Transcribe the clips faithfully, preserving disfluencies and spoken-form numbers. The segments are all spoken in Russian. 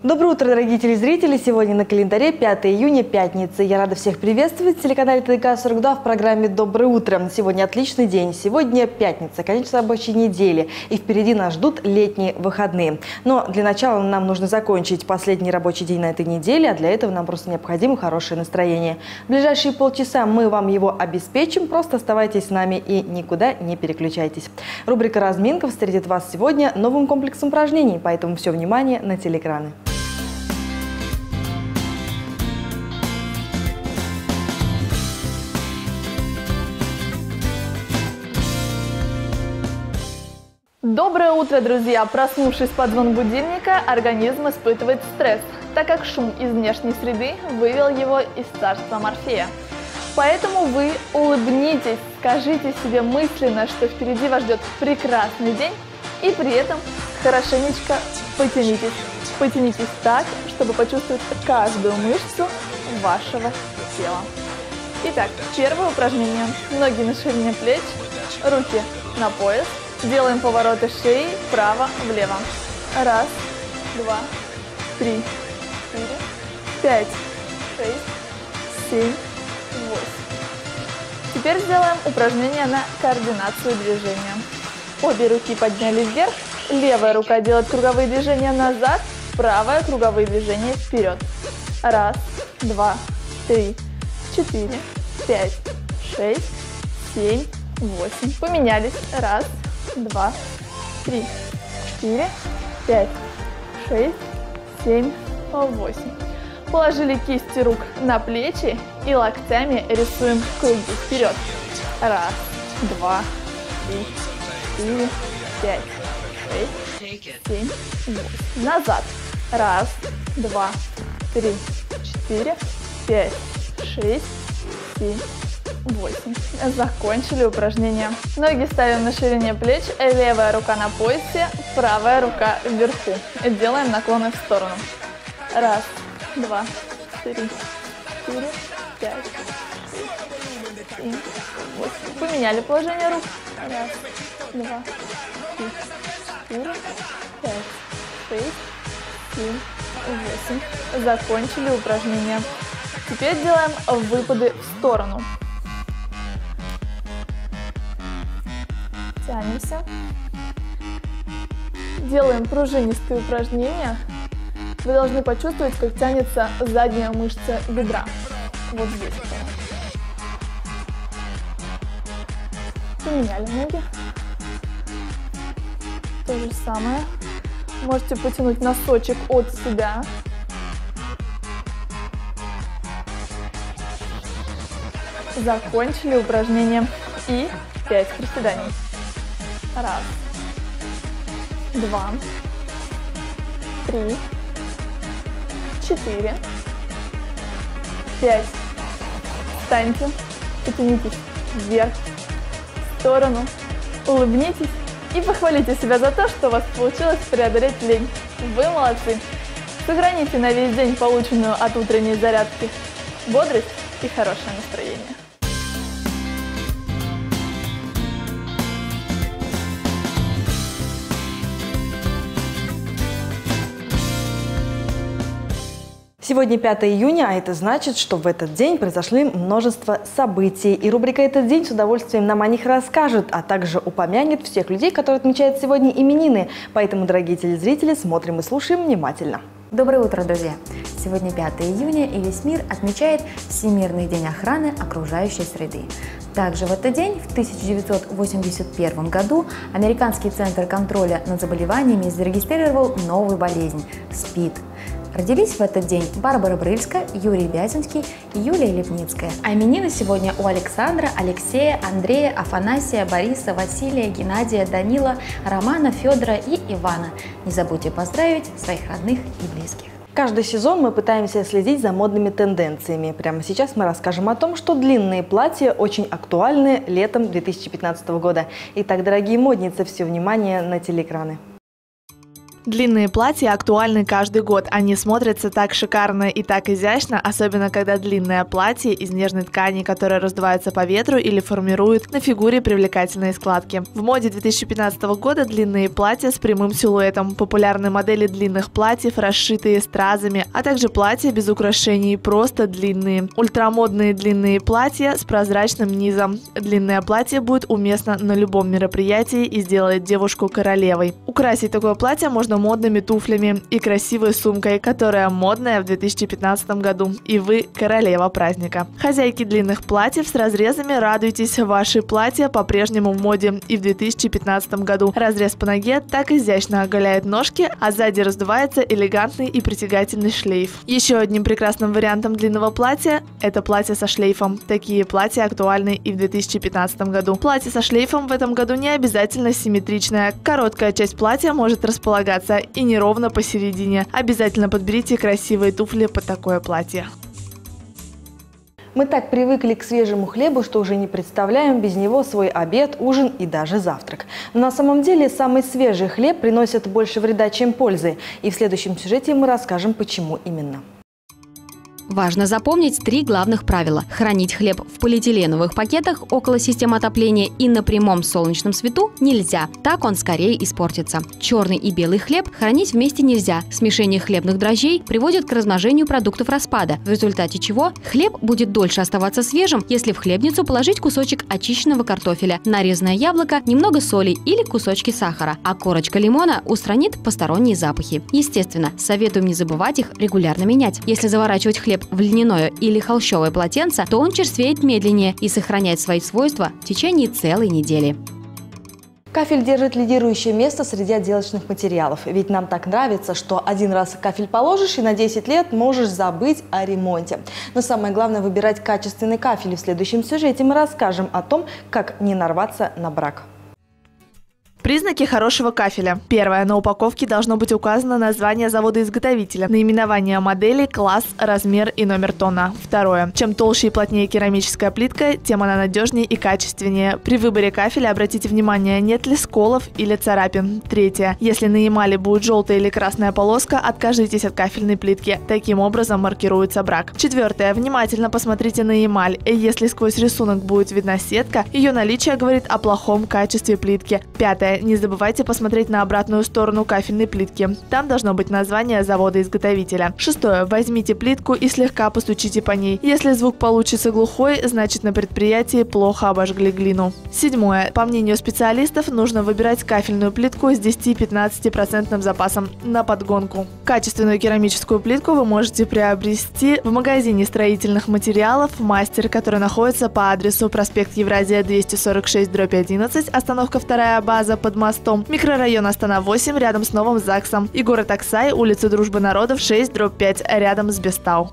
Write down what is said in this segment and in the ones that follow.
Доброе утро, дорогие телезрители! Сегодня на календаре пятое июня, пятница. Я рада всех приветствовать в телеканале ТДК сорок два в программе «Доброе утро». Сегодня отличный день. Сегодня пятница, конец рабочей недели. И впереди нас ждут летние выходные. Но для начала нам нужно закончить последний рабочий день на этой неделе, а для этого нам просто необходимо хорошее настроение. В ближайшие полчаса мы вам его обеспечим. Просто оставайтесь с нами и никуда не переключайтесь. Рубрика «Разминка» встретит вас сегодня новым комплексом упражнений, поэтому все внимание на телеэкраны. Доброе утро, друзья! Проснувшись под звон будильника, организм испытывает стресс, так как шум из внешней среды вывел его из царства Морфея. Поэтому вы улыбнитесь, скажите себе мысленно, что впереди вас ждет прекрасный день, и при этом хорошенечко потянитесь. Потянитесь так, чтобы почувствовать каждую мышцу вашего тела. Итак, первое упражнение. Ноги на ширине плеч, руки на пояс. Делаем повороты шеи вправо-влево. Раз, два, три, четыре, пять, шесть, семь, восемь. Теперь сделаем упражнение на координацию движения. Обе руки подняли вверх, левая рука делает круговые движения назад, правая круговые движения вперед. Раз, два, три, четыре, пять, шесть, семь, восемь. Поменялись. Раз, два, три, четыре, пять, шесть, семь, восемь. Положили кисти рук на плечи и локтями рисуем круги вперед. Раз, два, три, четыре, пять, шесть, семь, восемь. Назад. Раз, два, три, четыре, пять, шесть, семь, восемь. Закончили упражнение. Ноги ставим на ширине плеч, левая рука на поясе, правая рука вверху. Делаем наклоны в сторону. Раз, два, три, четыре, пять, шесть, семь, восемь. Поменяли положение рук. Раз, два, три, четыре, пять, шесть, семь, восемь. Закончили упражнение. Теперь делаем выпады в сторону. Тянемся. Делаем пружинистые упражнения. Вы должны почувствовать, как тянется задняя мышца бедра. Вот здесь. Поменяли ноги. То же самое. Можете потянуть носочек от себя. Закончили упражнение. И пять приседаний. Раз, два, три, четыре, пять. Встаньте, потянитесь вверх, в сторону, улыбнитесь и похвалите себя за то, что у вас получилось преодолеть лень. Вы молодцы! Сохраните на весь день полученную от утренней зарядки бодрость и хорошее настроение. Сегодня пятое июня, а это значит, что в этот день произошли множество событий. И рубрика «Этот день» с удовольствием нам о них расскажет, а также упомянет всех людей, которые отмечают сегодня именины. Поэтому, дорогие телезрители, смотрим и слушаем внимательно. Доброе утро, друзья! Сегодня пятое июня, и весь мир отмечает Всемирный день охраны окружающей среды. Также в этот день, в тысяча девятьсот восемьдесят первом году, Американский центр контроля над заболеваниями зарегистрировал новую болезнь – СПИД. Родились в этот день Барбара Брыльска, Юрий Вяземский и Юлия Лепницкая. А именины сегодня у Александра, Алексея, Андрея, Афанасия, Бориса, Василия, Геннадия, Данила, Романа, Федора и Ивана. Не забудьте поздравить своих родных и близких. Каждый сезон мы пытаемся следить за модными тенденциями. Прямо сейчас мы расскажем о том, что длинные платья очень актуальны летом две тысячи пятнадцатого года. Итак, дорогие модницы, все внимание на телеэкраны. Длинные платья актуальны каждый год. Они смотрятся так шикарно и так изящно, особенно когда длинное платье из нежной ткани, которая раздувается по ветру или формирует на фигуре привлекательные складки. В моде две тысячи пятнадцатого года длинные платья с прямым силуэтом, популярны модели длинных платьев, расшитые стразами, а также платья без украшений, просто длинные. Ультрамодные длинные платья с прозрачным низом. Длинное платье будет уместно на любом мероприятии и сделает девушку королевой. Украсить такое платье можно модными туфлями и красивой сумкой, которая модная в две тысячи пятнадцатом году, и вы королева праздника. Хозяйки длинных платьев с разрезами, радуйтесь, ваши платья по-прежнему в моде и в две тысячи пятнадцатом году. Разрез по ноге так изящно оголяет ножки, а сзади раздувается элегантный и притягательный шлейф. Еще одним прекрасным вариантом длинного платья – это платье со шлейфом. Такие платья актуальны и в две тысячи пятнадцатом году. Платье со шлейфом в этом году не обязательно симметричное. Короткая часть платья может располагаться и неровно посередине. Обязательно подберите красивые туфли под такое платье. Мы так привыкли к свежему хлебу, что уже не представляем без него свой обед, ужин и даже завтрак. Но на самом деле самый свежий хлеб приносит больше вреда, чем пользы. И в следующем сюжете мы расскажем, почему именно. Важно запомнить три главных правила. Хранить хлеб в полиэтиленовых пакетах около системы отопления и на прямом солнечном свету нельзя. Так он скорее испортится. Черный и белый хлеб хранить вместе нельзя. Смешение хлебных дрожжей приводит к размножению продуктов распада, в результате чего хлеб будет дольше оставаться свежим, если в хлебницу положить кусочек очищенного картофеля, нарезанное яблоко, немного соли или кусочки сахара, а корочка лимона устранит посторонние запахи. Естественно, советуем не забывать их регулярно менять. Если заворачивать хлеб в льняное или холщовое полотенце, то он черствеет медленнее и сохраняет свои свойства в течение целой недели. Кафель держит лидирующее место среди отделочных материалов. Ведь нам так нравится, что один раз кафель положишь и на десять лет можешь забыть о ремонте. Но самое главное – выбирать качественный кафель. И в следующем сюжете мы расскажем о том, как не нарваться на брак. Признаки хорошего кафеля. Первое. На упаковке должно быть указано название завода-изготовителя, наименование модели, класс, размер и номер тона. Второе. Чем толще и плотнее керамическая плитка, тем она надежнее и качественнее. При выборе кафеля обратите внимание, нет ли сколов или царапин. Третье. Если на эмали будет желтая или красная полоска, откажитесь от кафельной плитки. Таким образом маркируется брак. Четвертое. Внимательно посмотрите на эмаль. Если сквозь рисунок будет видна сетка, ее наличие говорит о плохом качестве плитки. Пятое. Не забывайте посмотреть на обратную сторону кафельной плитки. Там должно быть название завода-изготовителя. Шестое. Возьмите плитку и слегка постучите по ней. Если звук получится глухой, значит на предприятии плохо обожгли глину. Седьмое. По мнению специалистов, нужно выбирать кафельную плитку с десяти-пятнадцати процентным запасом на подгонку. Качественную керамическую плитку вы можете приобрести в магазине строительных материалов «Мастер», который находится по адресу проспект Евразия двести сорок шесть дробь одиннадцать, остановка вторая база под мостом, микрорайон Астана восемь рядом с Новым ЗАГСом и город Аксай, улица Дружбы народов шесть дробь пять рядом с Бестау.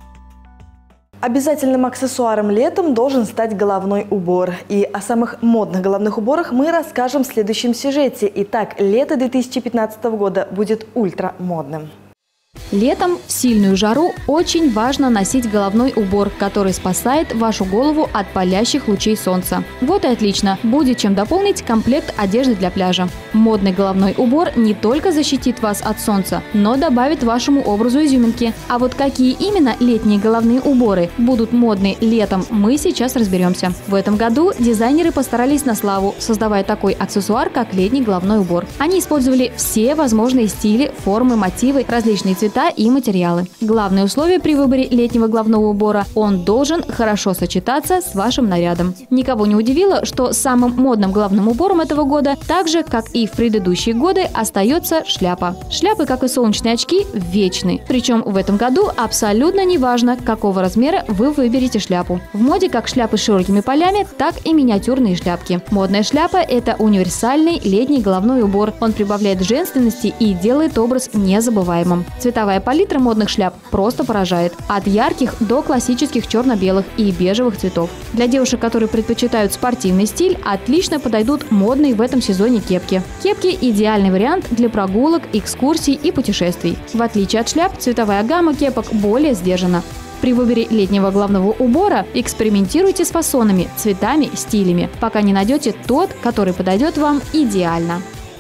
Обязательным аксессуаром летом должен стать головной убор. И о самых модных головных уборах мы расскажем в следующем сюжете. Итак, лето две тысячи пятнадцатого года будет ультрамодным. Летом в сильную жару очень важно носить головной убор, который спасает вашу голову от палящих лучей солнца. Вот и отлично, будет чем дополнить комплект одежды для пляжа. Модный головной убор не только защитит вас от солнца, но добавит вашему образу изюминки. А вот какие именно летние головные уборы будут модны летом, мы сейчас разберемся. В этом году дизайнеры постарались на славу, создавая такой аксессуар, как летний головной убор. Они использовали все возможные стили, формы, мотивы, различные цвета и материалы. Главное условие при выборе летнего головного убора – он должен хорошо сочетаться с вашим нарядом. Никого не удивило, что самым модным головным убором этого года, так же, как и в предыдущие годы, остается шляпа. Шляпы, как и солнечные очки, вечны. Причем в этом году абсолютно не важно, какого размера вы выберете шляпу. В моде как шляпы с широкими полями, так и миниатюрные шляпки. Модная шляпа – это универсальный летний головной убор. Он прибавляет женственности и делает образ незабываемым. Цветовая палитра модных шляп просто поражает. От ярких до классических черно-белых и бежевых цветов. Для девушек, которые предпочитают спортивный стиль, отлично подойдут модные в этом сезоне кепки. Кепки – идеальный вариант для прогулок, экскурсий и путешествий. В отличие от шляп, цветовая гамма кепок более сдержана. При выборе летнего головного убора экспериментируйте с фасонами, цветами, стилями, пока не найдете тот, который подойдет вам идеально.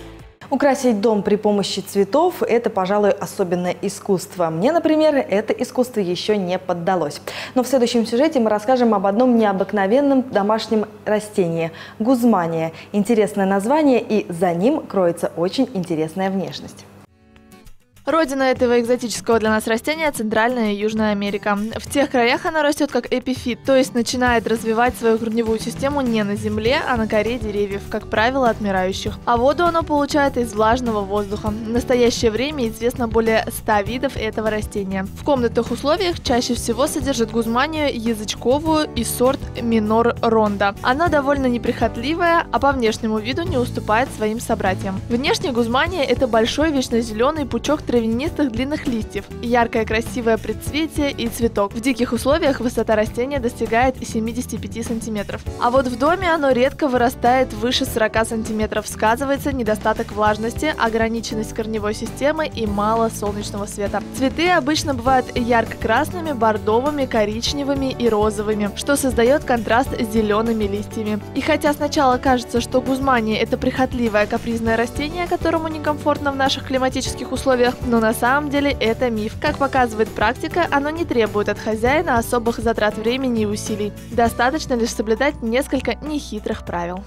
Украсить дом при помощи цветов – это, пожалуй, особенное искусство. Мне, например, это искусство еще не поддалось. Но в следующем сюжете мы расскажем об одном необыкновенном домашнем растении – гузмания. Интересное название, и за ним кроется очень интересная внешность. Родина этого экзотического для нас растения – Центральная и Южная Америка. В тех краях оно растет как эпифит, то есть начинает развивать свою корневую систему не на земле, а на коре деревьев, как правило, отмирающих. А воду оно получает из влажного воздуха. В настоящее время известно более ста видов этого растения. В комнатных условиях чаще всего содержит гузманию язычковую и сорт минор ронда. Она довольно неприхотливая, а по внешнему виду не уступает своим собратьям. Внешне гузмания – это большой вечно зеленый пучок травянистых длинных листьев, яркое красивое предцветие и цветок. В диких условиях высота растения достигает семидесяти пяти сантиметров. А вот в доме оно редко вырастает выше сорока сантиметров. Сказывается недостаток влажности, ограниченность корневой системы и мало солнечного света. Цветы обычно бывают ярко-красными, бордовыми, коричневыми и розовыми, что создает контраст с зелеными листьями. И хотя сначала кажется, что гузмания – это прихотливое капризное растение, которому некомфортно в наших климатических условиях, но на самом деле это миф. Как показывает практика, оно не требует от хозяина особых затрат времени и усилий. Достаточно лишь соблюдать несколько нехитрых правил.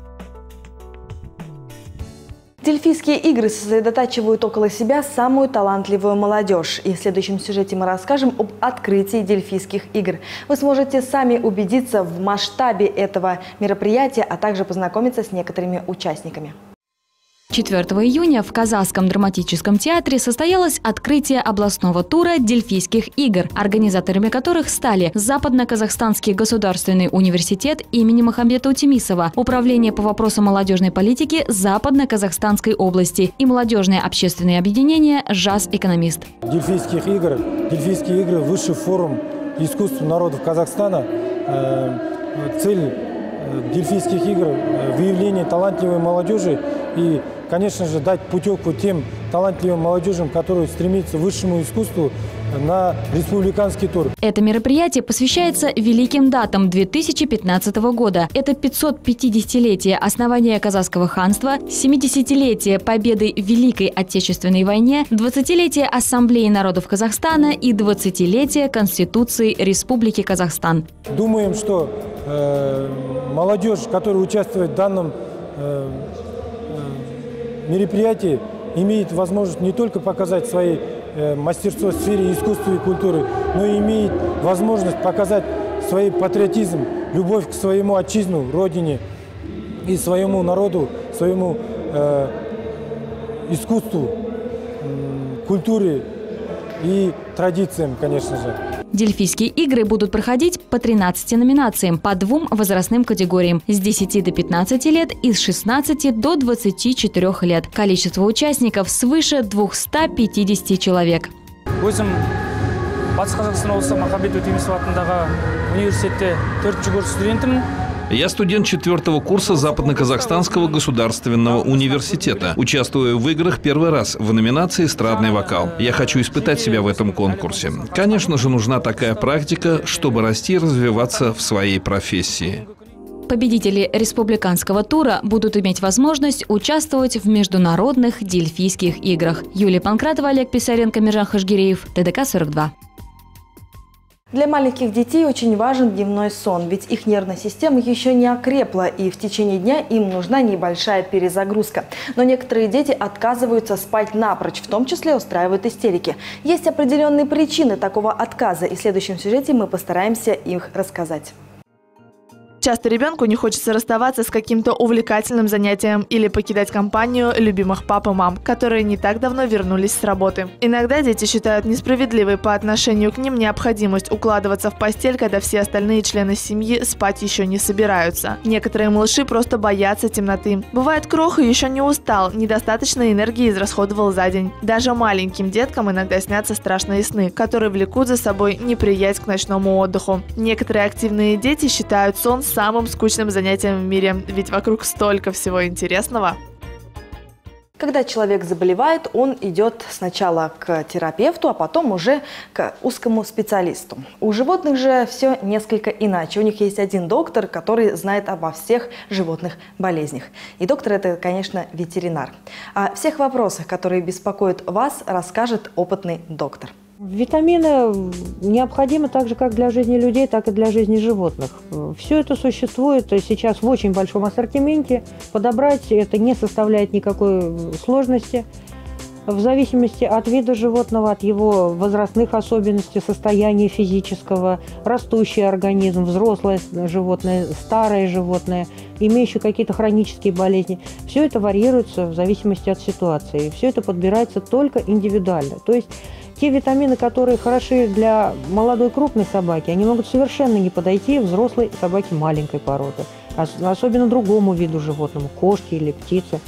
Дельфийские игры сосредотачивают около себя самую талантливую молодежь. И в следующем сюжете мы расскажем об открытии Дельфийских игр. Вы сможете сами убедиться в масштабе этого мероприятия, а также познакомиться с некоторыми участниками. четвёртого июня в Казахском драматическом театре состоялось открытие областного тура Дельфийских игр, организаторами которых стали Западно-Казахстанский государственный университет имени Махамбета Утемисова, Управление по вопросам молодежной политики Западно-Казахстанской области и молодежное общественное объединение «Жас Экономист». Дельфийских игр, Дельфийские игры – высший форум искусств народов Казахстана. Цель Дельфийских игр – выявление талантливой молодежи и, конечно же, дать путевку тем талантливым молодежям, которые стремятся к высшему искусству, на республиканский тур. Это мероприятие посвящается великим датам две тысячи пятнадцатого года. Это пятьсот пятидесятилетие основания Казахского ханства, семидесятилетие победы в Великой Отечественной войне, двадцатилетие Ассамблеи народов Казахстана и двадцатилетие Конституции Республики Казахстан. Думаем, что э, молодежь, которая участвует в данном э, мероприятии, имеет возможность не только показать свои э, мастерство в сфере искусства и культуры, но и имеет возможность показать свой патриотизм, любовь к своему отчизну, родине и своему народу, своему э, искусству, э, культуре и традициям, конечно же. Дельфийские игры будут проходить по тринадцати номинациям, по двум возрастным категориям – с десяти до пятнадцати лет и с шестнадцати до двадцати четырёх лет. Количество участников свыше двухсот пятидесяти человек. Я студент четвертого курса Западно-Казахстанского государственного университета. Участвую в играх первый раз в номинации «Эстрадный вокал». Я хочу испытать себя в этом конкурсе. Конечно же, нужна такая практика, чтобы расти и развиваться в своей профессии. Победители республиканского тура будут иметь возможность участвовать в международных Дельфийских играх. Юлия Панкратова, Олег Писаренко, Миржан Хашгиреев, Т Д К сорок два. Для маленьких детей очень важен дневной сон, ведь их нервная система еще не окрепла, и в течение дня им нужна небольшая перезагрузка. Но некоторые дети отказываются спать напрочь, в том числе устраивают истерики. Есть определенные причины такого отказа, и в следующем сюжете мы постараемся их рассказать. Часто ребенку не хочется расставаться с каким-то увлекательным занятием или покидать компанию любимых пап и мам, которые не так давно вернулись с работы. Иногда дети считают несправедливой по отношению к ним необходимость укладываться в постель, когда все остальные члены семьи спать еще не собираются. Некоторые малыши просто боятся темноты. Бывает, кроха еще не устал, недостаточно энергии израсходовал за день. Даже маленьким деткам иногда снятся страшные сны, которые влекут за собой неприязнь к ночному отдыху. Некоторые активные дети считают сон самым скучным занятием в мире, ведь вокруг столько всего интересного. Когда человек заболевает, он идет сначала к терапевту, а потом уже к узкому специалисту. У животных же все несколько иначе. У них есть один доктор, который знает обо всех животных болезнях. И доктор – это, конечно, ветеринар. О всех вопросах, которые беспокоят вас, расскажет опытный доктор. Витамины необходимы так же, как для жизни людей, так и для жизни животных. Все это существует сейчас в очень большом ассортименте. Подобрать это не составляет никакой сложности. В зависимости от вида животного, от его возрастных особенностей, состояния физического, растущий организм, взрослое животное, старое животное, имеющее какие-то хронические болезни. Все это варьируется в зависимости от ситуации. Все это подбирается только индивидуально. То есть те витамины, которые хороши для молодой крупной собаки, они могут совершенно не подойти взрослой собаке маленькой породы, особенно другому виду животному, кошке или птице.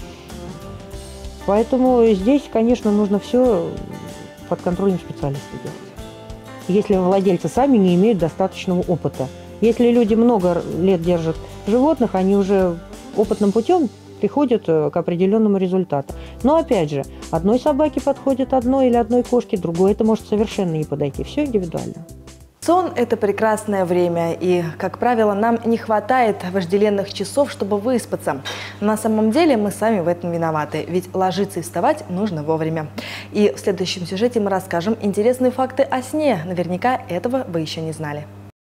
Поэтому здесь, конечно, нужно все под контролем специалиста делать, если владельцы сами не имеют достаточного опыта. Если люди много лет держат животных, они уже опытным путем приходят к определенному результату. Но опять же, одной собаке подходит одно или одной кошке, другой это может совершенно не подойти. Все индивидуально. Сон – это прекрасное время, и, как правило, нам не хватает вожделенных часов, чтобы выспаться. На самом деле мы сами в этом виноваты, ведь ложиться и вставать нужно вовремя. И в следующем сюжете мы расскажем интересные факты о сне. Наверняка этого вы еще не знали.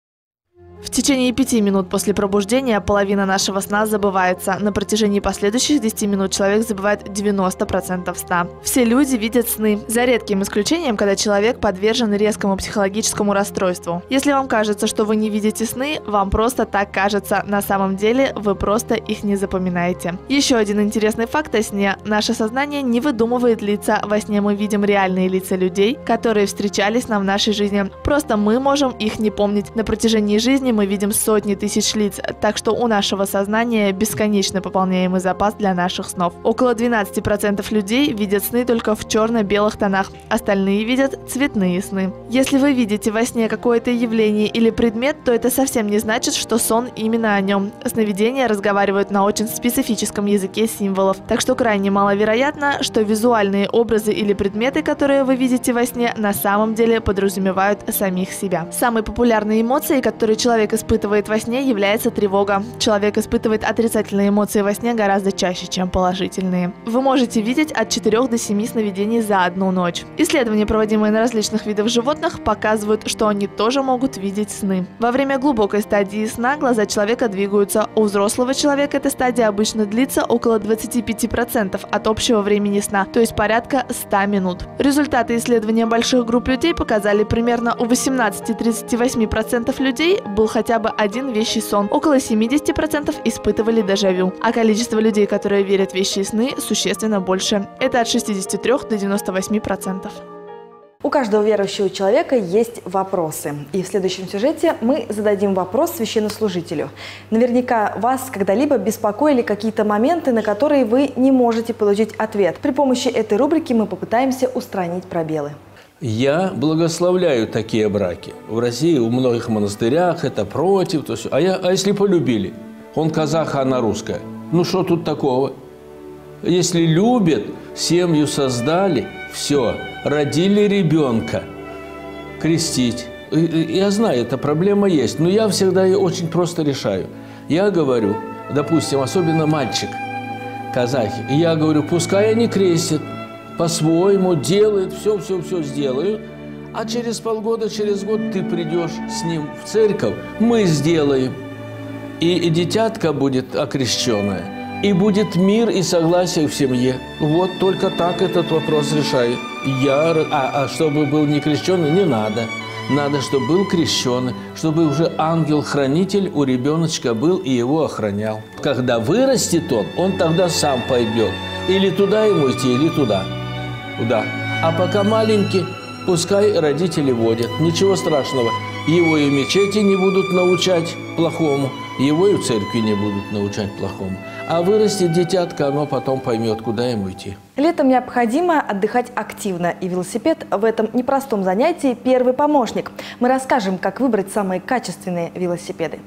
В течение пяти минут после пробуждения половина нашего сна забывается. На протяжении последующих десяти минут человек забывает девяносто процентов сна. Все люди видят сны, за редким исключением, когда человек подвержен резкому психологическому расстройству. Если вам кажется, что вы не видите сны, вам просто так кажется. На самом деле вы просто их не запоминаете. Еще один интересный факт о сне. Наше сознание не выдумывает лица. Во сне мы видим реальные лица людей, которые встречались нам в нашей жизни. Просто мы можем их не помнить. На протяжении жизни мы видим сотни тысяч лиц, так что у нашего сознания бесконечно пополняемый запас для наших снов. Около двенадцати процентов людей видят сны только в черно-белых тонах, остальные видят цветные сны. Если вы видите во сне какое-то явление или предмет, то это совсем не значит, что сон именно о нем. Сновидения разговаривают на очень специфическом языке символов, так что крайне маловероятно, что визуальные образы или предметы, которые вы видите во сне, на самом деле подразумевают самих себя. Самой популярной эмоцией, которую человек Человек испытывает во сне, является тревога. Человек испытывает отрицательные эмоции во сне гораздо чаще, чем положительные. Вы можете видеть от четырёх до семи сновидений за одну ночь. Исследования, проводимые на различных видах животных, показывают, что они тоже могут видеть сны. Во время глубокой стадии сна глаза человека двигаются. У взрослого человека эта стадия обычно длится около двадцати пяти процентов от общего времени сна, то есть порядка ста минут. Результаты исследования больших групп людей показали, примерно у восемнадцати — тридцати восьми процентов людей был хотя бы один вещий сон. Около семидесяти процентов испытывали дежавю. А количество людей, которые верят в вещие сны, существенно больше. Это от шестидесяти трёх до девяноста восьми процентов. У каждого верующего человека есть вопросы. И в следующем сюжете мы зададим вопрос священнослужителю. Наверняка вас когда-либо беспокоили какие-то моменты, на которые вы не можете получить ответ. При помощи этой рубрики мы попытаемся устранить пробелы. Я благословляю такие браки. В России у многих монастырях это против. То есть, а, я, а если полюбили? Он казах, а она русская. Ну что тут такого? Если любят, семью создали, все, родили ребенка, крестить. Я знаю, эта проблема есть, но я всегда ее очень просто решаю. Я говорю, допустим, особенно мальчик, казахи, и я говорю, пускай они крестят. По-своему делают, все-все-все сделают, а через полгода, через год ты придешь с ним в церковь, мы сделаем, и, и дитятка будет окрещенная, и будет мир и согласие в семье. Вот только так этот вопрос решаю. Я, а, а чтобы был не крещеный, не надо. Надо, чтобы был крещеный, чтобы уже ангел-хранитель у ребеночка был и его охранял. Когда вырастет он, он тогда сам пойдет. Или туда ему идти, или туда. Да. А пока маленький, пускай родители водят. Ничего страшного. Его и в мечети не будут научать плохому, его и в церкви не будут научать плохому. А вырастет дитятка, оно потом поймет, куда ему идти. Летом необходимо отдыхать активно, и велосипед в этом непростом занятии первый помощник. Мы расскажем, как выбрать самые качественные велосипеды.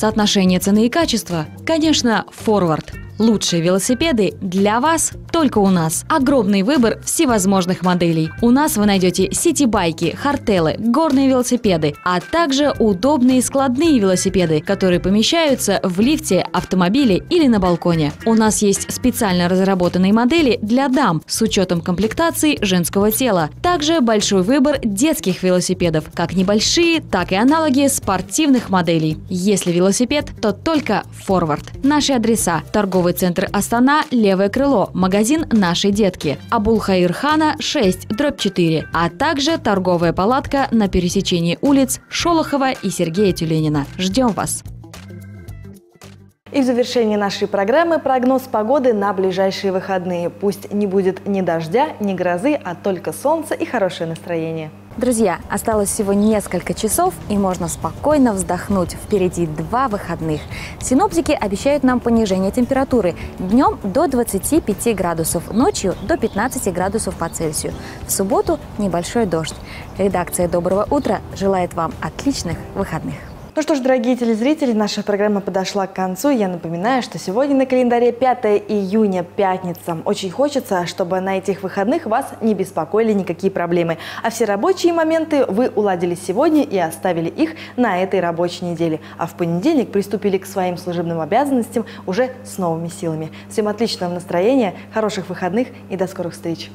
Соотношение цены и качества? Конечно, форвард. Лучшие велосипеды для вас только у нас. Огромный выбор всевозможных моделей. У нас вы найдете сити-байки, хардтейлы, горные велосипеды, а также удобные складные велосипеды, которые помещаются в лифте, автомобиле или на балконе. У нас есть специально разработанные модели для дам с учетом комплектации женского тела. Также большой выбор детских велосипедов, как небольшие, так и аналоги спортивных моделей. Если велосипед, то только форвард. Наши адреса: торговый центр Астана, левое крыло, магазин «Наши детки», Абулхаир-Хана, шесть, дробь четыре, а также торговая палатка на пересечении улиц Шолохова и Сергея Тюленина. Ждем вас! И в завершении нашей программы прогноз погоды на ближайшие выходные. Пусть не будет ни дождя, ни грозы, а только солнце и хорошее настроение. Друзья, осталось всего несколько часов, и можно спокойно вздохнуть. Впереди два выходных. Синоптики обещают нам понижение температуры. Днем до двадцати пяти градусов, ночью до пятнадцати градусов по Цельсию. В субботу небольшой дождь. Редакция «Доброго утра» желает вам отличных выходных. Ну что ж, дорогие телезрители, наша программа подошла к концу. Я напоминаю, что сегодня на календаре пятое июня, пятница. Очень хочется, чтобы на этих выходных вас не беспокоили никакие проблемы. А все рабочие моменты вы уладили сегодня и оставили их на этой рабочей неделе. А в понедельник приступили к своим служебным обязанностям уже с новыми силами. Всем отличного настроения, хороших выходных и до скорых встреч.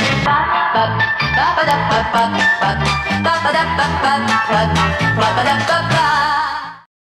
Ba ba da ba ba ba ba ba ba da ba ba ba ba ba ba da ba